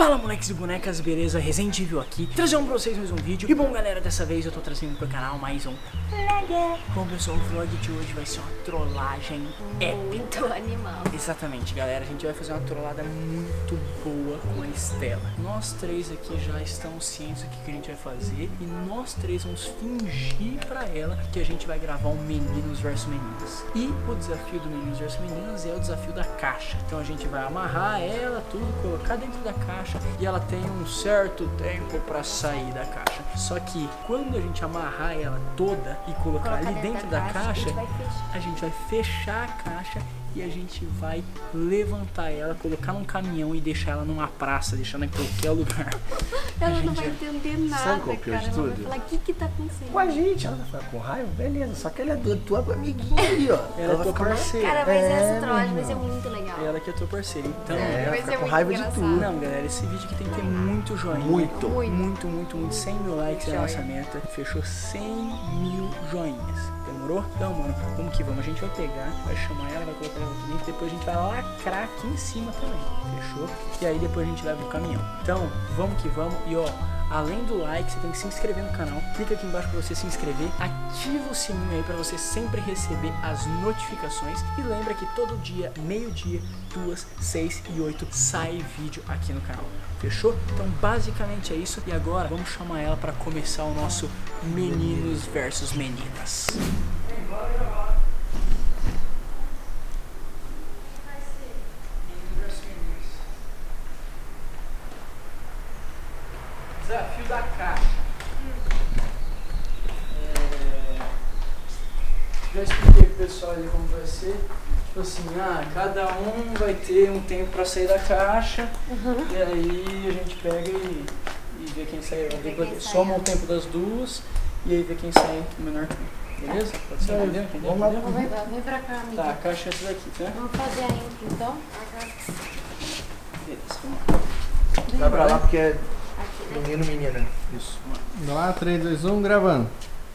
Fala moleques e bonecas, beleza? Resident Evil aqui, trazendo pra vocês mais um vídeo. E bom galera, dessa vez eu tô trazendo pro canal mais um vlog. Bom pessoal, o vlog de hoje vai ser uma trollagem épica. Muito animal. Exatamente galera, a gente vai fazer uma trollada muito boa com a Estela. Nós três aqui já estamos cientes do que a gente vai fazer. E nós três vamos fingir pra ela que a gente vai gravar um Meninos vs Meninas. E o desafio do Meninos vs Meninas é o desafio da caixa. Então a gente vai amarrar ela, tudo, colocar dentro da caixa. E ela tem um certo tempo pra sair da caixa. Só que quando a gente amarrar ela toda e colocar ali dentro da caixa, a gente vai fechar a caixa e a gente vai levantar ela, colocar num caminhão e deixar ela numa praça, deixar ela em qualquer lugar. Ela não vai entender nada, sabe qual que é cara. de Ela vai tudo? falar, o que tá acontecendo? Com a gente, ela vai ficar com raiva, beleza, só que ela é tua amiguinha aí, ó. Ela é vai tua ficar parceira. Cara, mas essa trollagem meu vai ser irmão. muito legal. Ela que é tua parceira. Então, Ela Vai fica ser com muito raiva de engraçado. tudo. não, galera, esse vídeo aqui tem que ter muito joinha. Muito. Muito. 100 mil likes é a nossa meta. Fechou 100 mil joinhas. Demorou? Então, mano, vamos que vamos. A gente vai pegar, vai chamar ela, vai colocar ela aqui dentro. Depois a gente vai lacrar aqui em cima também. Fechou? E aí depois a gente leva o caminhão. Então, vamos que vamos. E ó, além do like, você tem que se inscrever no canal. Clica aqui embaixo pra você se inscrever. Ativa o sininho aí pra você sempre receber as notificações. E lembra que todo dia, meio-dia, 2, 6 e 8, sai vídeo aqui no canal. Fechou? Então basicamente é isso. E agora vamos chamar ela pra começar o nosso Meninos versus Meninas. Desafio da caixa. Já expliquei pro pessoal ali como vai ser. Tipo assim, cada um vai ter um tempo pra sair da caixa. E aí a gente pega e vê quem sai. Soma o tempo das duas e aí vê quem sai no menor tempo. Beleza? Pode ser? Entendeu? Vamos lá. Vem pra cá, amiga. Tá, a caixa é essa daqui, tá? Vamos fazer a intro, então? Beleza, vamos lá. Vai pra lá porque é menino, menina. Isso. Vamos lá, 3, 2, 1, gravando.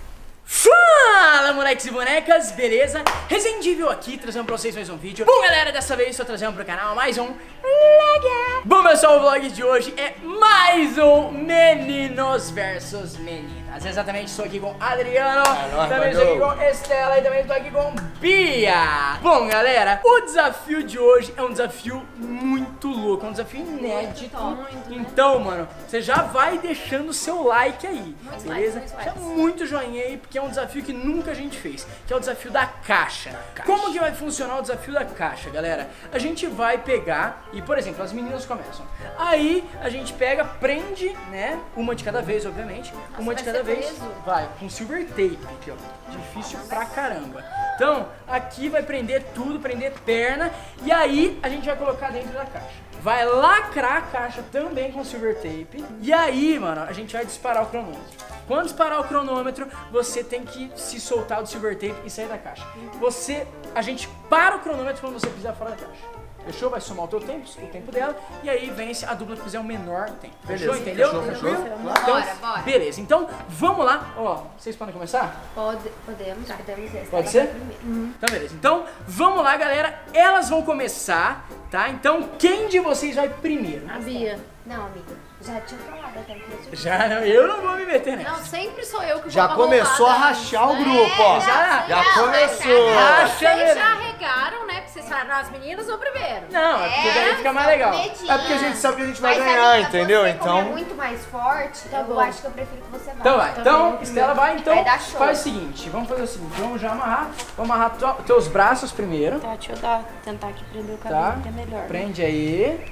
Fala moleques e bonecas, beleza? Resident Evil aqui, trazendo pra vocês mais um vídeo. Bom galera, dessa vez estou trazendo pro canal mais um vlog. Bom pessoal, o vlog de hoje é mais um Meninos versus Meninas. Exatamente, estou aqui com Adriano, também estou aqui com Estela e também estou aqui com Bia. Bom galera, o desafio de hoje é um desafio muito louco, é um desafio inédito. Então mano, você já vai deixando o seu like aí, beleza? Já muito joinha aí, porque é um desafio que nunca a gente fez, que é o desafio da caixa. Como que vai funcionar o desafio da caixa, galera? A gente vai pegar e, por exemplo, as meninas começam. Aí a gente pega, prende, né? Uma de cada vez, obviamente. Uma de cada vez. Vai, com silver tape aqui, ó. Difícil pra caramba. Então, aqui vai prender tudo, prender perna. E aí a gente vai colocar dentro da caixa. Vai lacrar a caixa também com silver tape. E aí, mano, a gente vai disparar o cronômetro. Quando disparar o cronômetro, você tem que se soltar do silver tape e sair da caixa. A gente para o cronômetro quando você pisar fora da caixa. Fechou? Vai somar o teu tempo, o tempo dela, e aí vence a dupla que fizer o menor tempo. Fechou? Beleza, Entendeu? fechou. Tranquilo? Claro. Então, Bora. beleza. Então, vamos lá. Ó, vocês podem começar? Podemos. Pode ser? Então, beleza. Então, vamos lá, galera. Elas vão começar, tá? Então, quem de vocês vai primeiro? A Bia. Não, amiga. Já tinha falado até que Já não, eu não vou me meter nessa. Não, sempre sou eu que Já vou começou a rachar o grupo, ó. Já começou. Racha, Vocês já velho. regaram, né? Porque vocês falaram as meninas ou primeiro? Não, é porque daí fica mais legal. É porque a gente sabe que a gente vai Mas, ganhar, amiga, entendeu? você, como é Então. muito mais forte, Tá eu bom. acho que eu prefiro que você vá. Então vai. Então, Estela vai. Então, Vai dar show. faz o seguinte. Vamos fazer o seguinte. Vamos já amarrar. Vamos amarrar teus braços primeiro. Tá, deixa eu tentar aqui prender o cabelo, Tá? que é melhor. Prende aí.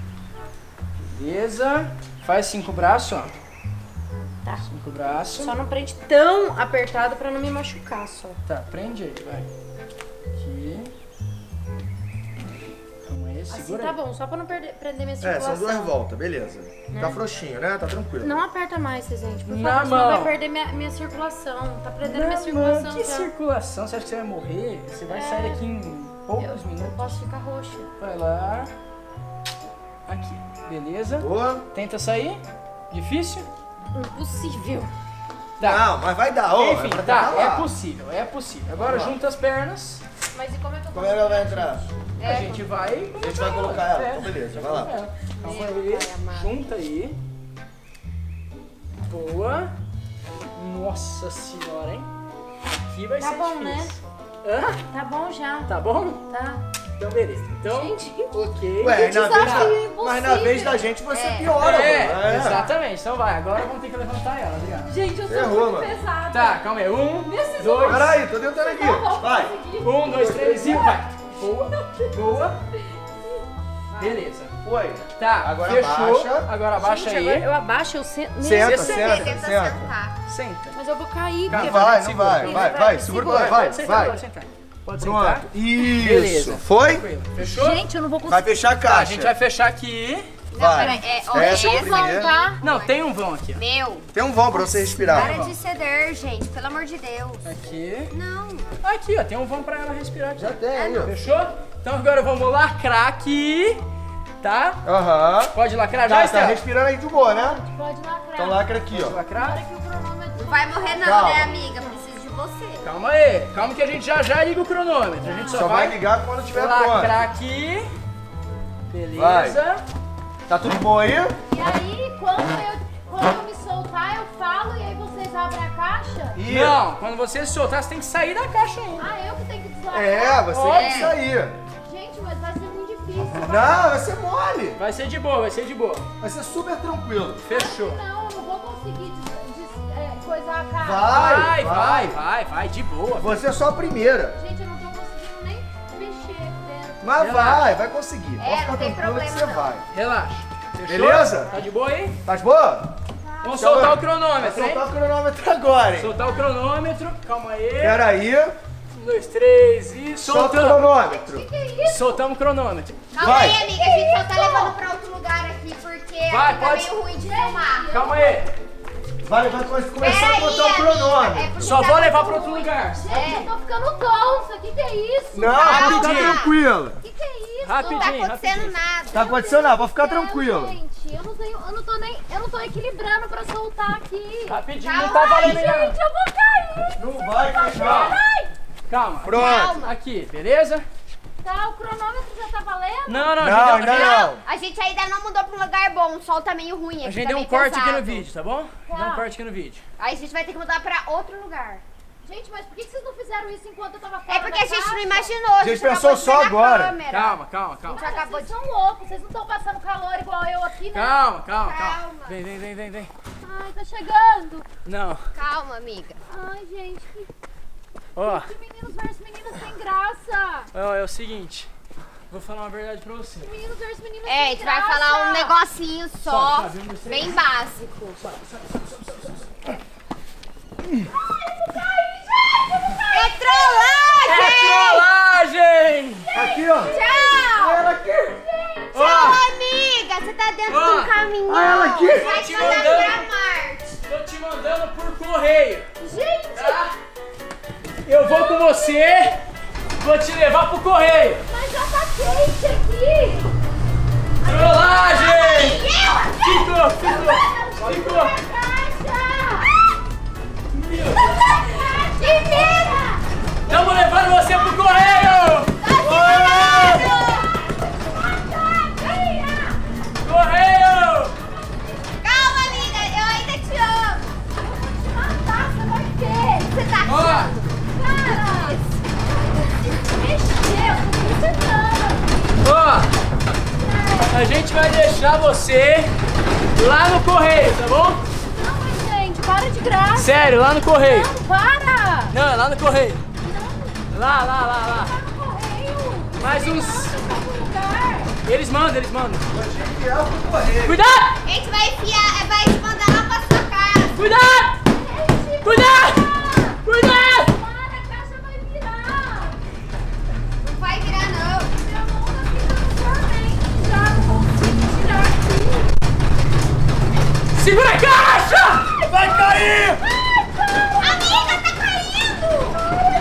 Beleza. Faz 5 braços, ó. Tá. 5 braços. Só não prende tão apertado pra não me machucar, só. Tá, prende aí, vai. Aqui. Calma aí, Assim segura tá aí. bom, só pra não prender minha É, circulação. são duas voltas, beleza. Tá frouxinho, né? Tá tranquilo. Não aperta mais, gente, por Na favor, senão mão. vai perder minha circulação. Tá prendendo minha Não, circulação mano, que já. circulação? Você acha que você vai morrer? Você vai sair daqui em poucos Eu minutos. posso ficar roxa. Vai lá. Aqui, beleza. Boa. Tenta sair. Difícil? Impossível. Tá. Não, mas vai dar, ó. Enfim, tá, é possível, é possível. Agora junta as pernas. Mas e como é que eu Como é que ela vai entrar? A gente vai... A gente vai colocar ela. Então beleza, vai lá. Calma aí. Junta aí. Boa. Nossa senhora, hein? Aqui vai Tá ser bom, difícil. né? Hã? Tá bom já. Tá bom? Tá. Então beleza. Então, Gente. ok. Ué, desafio mas na vez da gente você piora, mano. Exatamente. Então vai, agora vamos ter que levantar ela, ligado? Gente, eu sou Errou, muito mano. pesada. Tá, calma aí. 1, Nesses 2, Peraí, tô tentando aqui. Vai. 1, 2, 3 e vai. Boa, boa. Beleza. Foi. Tá, Agora fechou. abaixa. Agora abaixa Gente, aí. agora eu abaixo, eu sento. Senta, Você senta, Tenta senta. sentar. Senta. Mas eu vou cair. Calma, porque- Não vai, não segura. vai. Vai, vai. Segura, vai, Pode sentar, vai. pode sentar. Pode sentar. Pronto. Isso. Beleza. Foi? Tranquilo. Fechou? Gente, eu não vou conseguir. Vai fechar a Tá, caixa. a gente vai fechar aqui. Vai. Peraí, Essa é a essa primeira. Tá? Não, tem um vão aqui. Meu, Tem um vão pra você respirar. para de ceder, gente. Pelo amor de Deus. Aqui. Não. Aqui, ó. Tem um vão pra ela respirar aqui. Já tem aí, ó. Fechou? Então agora vamos lacrar aqui. Tá? Aham. Pode lacrar já, Tá Estela? respirando aí de boa, né? Pode lacrar. Então lacra aqui, Pode ó. lacrar? Agora que o cronômetro. Não vai morrer não, Calma. né, amiga? Preciso de você. Calma aí. Calma que a gente já liga o cronômetro. A gente Só vai ligar quando tiver lacrar pronto. aqui. Beleza. Tá tudo bom aí? E aí, quando eu me soltar, eu falo e aí vocês abrem a caixa? Não, quando você se soltar, você tem que sair da caixa ainda. Ah, eu que tenho que deslacrar? É, você tem que sair. Gente, mas vai ser muito difícil. Não, vai ser mole. Vai ser de boa, vai ser de boa. Vai ser super tranquilo. Fechou. Não, eu não vou conseguir coisar a caixa. Vai, de boa. Você é só a primeira. Gente, eu não tô conseguindo nem mexer dentro. Mas Relaxa. vai conseguir. Pode É, ficar não tem tranquilo que problema, você não. vai. Relaxa. Fechou? Beleza? Tá de boa aí? Tá de boa? Vamos Então, soltar o Vai cronômetro, hein? soltar o cronômetro agora, hein? Soltar o cronômetro. Calma aí. Pera aí. 1, 2, 3 e Solta o soltamos. cronômetro. Soltamos o cronômetro. Calma Vai. aí, amiga. A gente só tá levando pra outro lugar aqui porque Vai, aqui tá pode- meio ruim de filmar. Calma aí. Vai começar a Peraí, botar o amiga, cronômetro. é porque Só tá vou levar muito pra outro ruim. lugar. Gente, eu tô ficando tonsa. O que é isso? Não, pode ficar Rapidinho. tranquilo. O que é isso? Não tá Rapidinho, acontecendo rapidinho. nada. Tá acontecendo nada, pode ficar tranquilo. Gente, eu não tô equilibrando pra soltar aqui. Rapidinho, Calma não tá valendo aí, ainda. Gente, eu vou cair. Não vai cair. Calma. Pronto. Aqui, beleza? Tá, o cronômetro já tá valendo? Não, Não, a ainda gente, não. A gente ainda não mudou pra um lugar bom, o sol tá meio ruim aqui. a gente tá deu um meio corte aqui pesado. no vídeo, tá bom? Tá. Deu um corte aqui no vídeo. Aí a gente vai ter que mudar pra outro lugar. Gente, mas por que vocês não fizeram isso enquanto eu tava fora É porque da a gente não caixa? imaginou. A gente acabou pensou de só ver na agora. câmera. Calma. A gente Cara, acabou vocês de... são loucos, vocês não estão passando calor igual eu aqui, né? Calma. Calma. Vem. Ai, tá chegando. Não. Calma, amiga. Ai, gente, que Ó, meninos versus meninas sem graça. é o seguinte. Vou falar uma verdade pra você. Meninos versus meninas É, a sem gente vai graça. falar um negocinho só, Sobe, um, dois, três. bem básico. É trollagem! Trollagem! Aqui, ó. Tchau! Ela aqui. Tchau, amiga! Você tá dentro Ó. de um caminhão. Olha ela aqui. Vai te Te mandar mandando. pra Marte. Tô te mandando por correio, Gente, tá? Eu vou com você, vou te levar pro correio. mas já tá quente aqui. Trollagem! Eu aqui! Ficou! Caixa. Que medo! Estamos levando você pro correio! Correio! Calma, amiga, eu ainda te amo. Matar, você vai ter. Você tá Ó, Cara, mexeu, tô precisando. ó, a gente vai deixar você lá no correio, tá bom? Não, mas gente, para de graça. Sério, lá no correio. Não, para. Não, é lá no correio. Lá. Tá no correio. Mais uns. Manda pra algum lugar. Eles mandam. Tirar pro correio. Cuidado! A gente vai enfiar, vai te mandar lá pra sua casa. Cuidado! Gente, Cuidado! Cuidado! para, a caixa vai virar. Não vai virar, não. Minha mão tá ficando dormente já, não consigo tirar aqui. Segura a caixa! Vai cair! Amiga, tá caindo!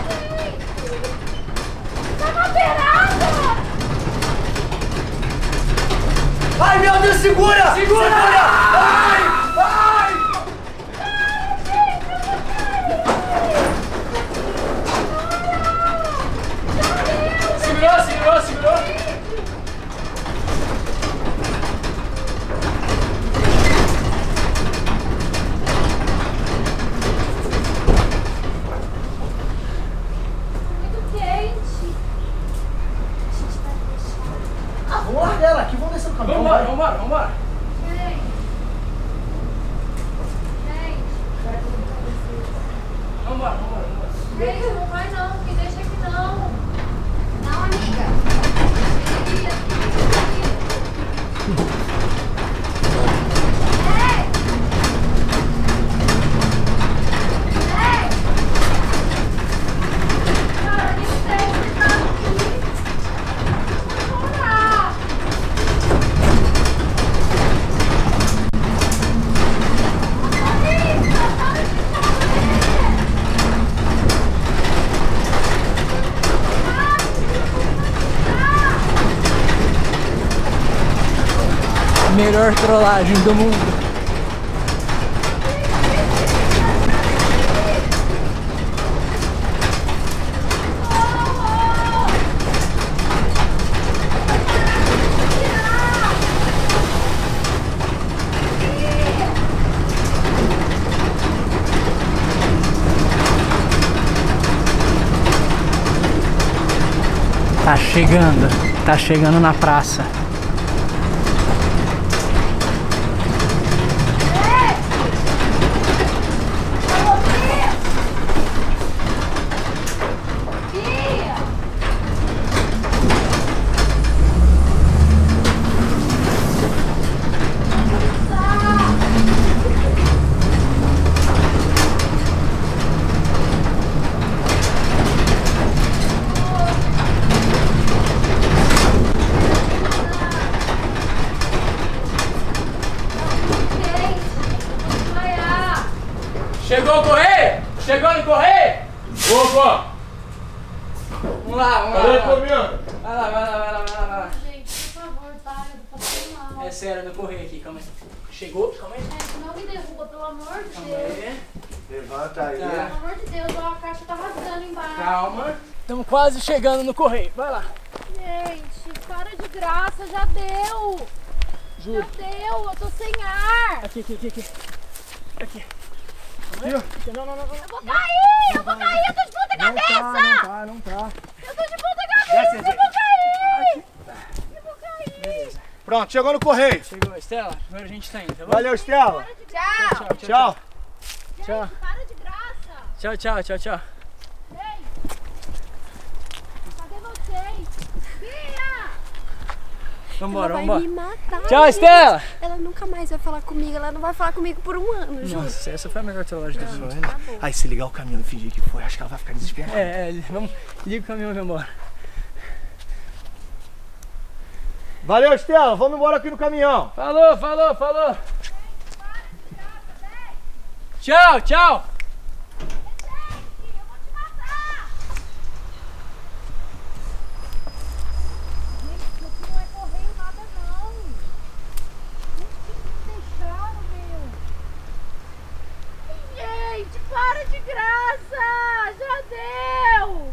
Tá na beirada. Ai, meu Deus, segura! Segura! Vai! Segurou! Vambora. Ei, não vai não, me deixa aqui não. Não, amiga. Cara, que tem que tá aqui. Bora. Melhor trollagem do mundo. Tá chegando na praça. Chegou o correio? Chegou no correio? Opa! Vamos lá. Cadê a comida? Vai lá. Gente, por favor, para, eu tô passando mal. É sério, no correio aqui, calma aí. Chegou? Calma aí. Gente, não me derruba, pelo amor de Calma Deus. aí. Levanta aí. Tá. Pelo amor de Deus, ó, a caixa tá rasgando embaixo. Calma. Estamos quase chegando no correio. Vai lá. Gente, para de graça, já deu. Juro. Já deu, eu tô sem ar. Aqui. Aqui. Não. Eu vou cair, eu tô de ponta cabeça. Não tá. Eu tô de ponta cabeça, eu vou cair. Pronto, chegou no correio. Chegou, Estela. Agora a gente tá indo, tá bom? Valeu, Estela. Tchau. Tchau. Tchau. Gente, para de graça. Tchau. Ei, cadê vocês? Bia! Vambora. Ela vai me matar. Tchau, gente. Estela. Ela nunca mais vai falar comigo. Ela não vai falar comigo por um ano, juro. Nossa, essa foi a melhor trollagem do mundo. Aí se ligar o caminhão e fingir que foi, acho que ela vai ficar desesperada. Vamos, liga o caminhão e vamos embora. Valeu, Estela. Vamos embora aqui no caminhão. Falou. Tchau. Não é correio nada não. Gente, que me deixaram, meu. Gente, para de graça. Já deu.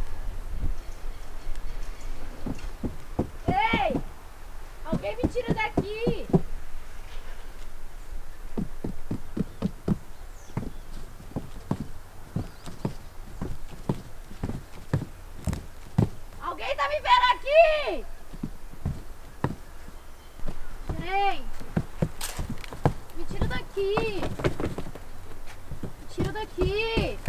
Ei, alguém me tira daqui. Alguém tá me vendo aqui? Ei! Me tira daqui! Me tira daqui!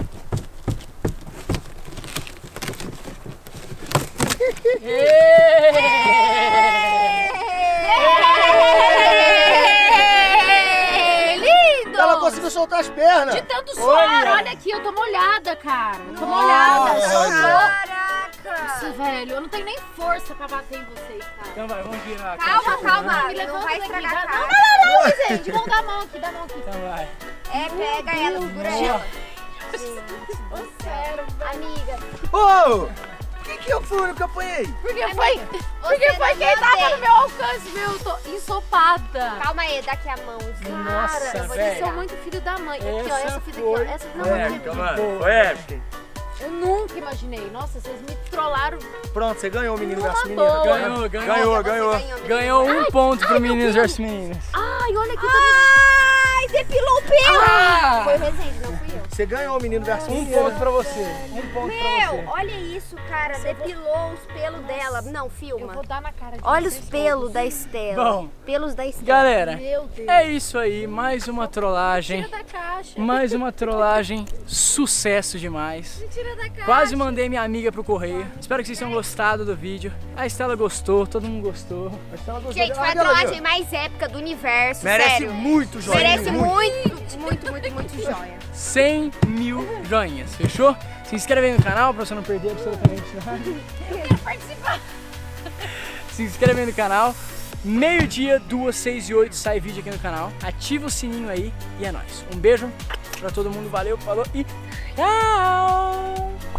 Lindo! Ela conseguiu soltar as pernas. De tanto suor, olha aqui, eu tô molhada, cara. Eu tô molhada. Caraca. Nossa, velho, eu não tenho nem força pra bater em vocês, cara. Então vai, vamos virar. Calma, Me não levanta vai daqui. estragar a Não, cara. não, gente. Vamos dar a mão aqui, dá a mão aqui. Então vai. É, pega ela, segura ela. Sério, Amiga, Ô! Quem que eu fui que eu apanhei? Porque foi quem não tava tem. no meu alcance, meu. Eu tô ensopada. calma aí, dá aqui a mãozinha. Nossa, Cara, vocês velho. são muito filho da mãe. Aqui, ó, essa fita aqui, ó. Essa não Foi é épica, mano. Foi épica. Eu nunca imaginei. Nossa, vocês me trollaram. Pronto, você ganhou o menino Numa versus boa. menina. Ganhou. Ganhou um ponto pro Meninos vs Meninas. Ai, olha aqui, tá me... Ai, depilou o pelo. Ah! Foi o Resende, não fui eu. Você ganhou o menino versus Um menina. ponto pra você. Um ponto pra Meu, você. olha isso, cara. Depilou os pelos dela. Não, Eu filma. vou dar na cara de Olha os vocês pelos todos. da Estela. Bom, Pelos da Estela. galera, Meu Deus. é isso aí. Mais uma trollagem. Tira da caixa. Mais uma trollagem. Sucesso demais. Tira da caixa. Quase mandei minha amiga pro correio. Espero que vocês tenham gostado do vídeo. A Estela gostou, todo mundo gostou. A Estela gostou Gente, de- foi a Olha ela ali, trollagem mais épica do universo, Merece sério. muito, joinha. Merece muito joia. 100 mil joinhas, fechou? Se inscreve aí no canal pra você não perder absolutamente nada. Eu quero participar. Se inscreve aí no canal. Meio-dia, 2, 6 e 8 sai vídeo aqui no canal. Ativa o sininho aí e é nóis. Um beijo pra todo mundo, valeu, falou e tchau!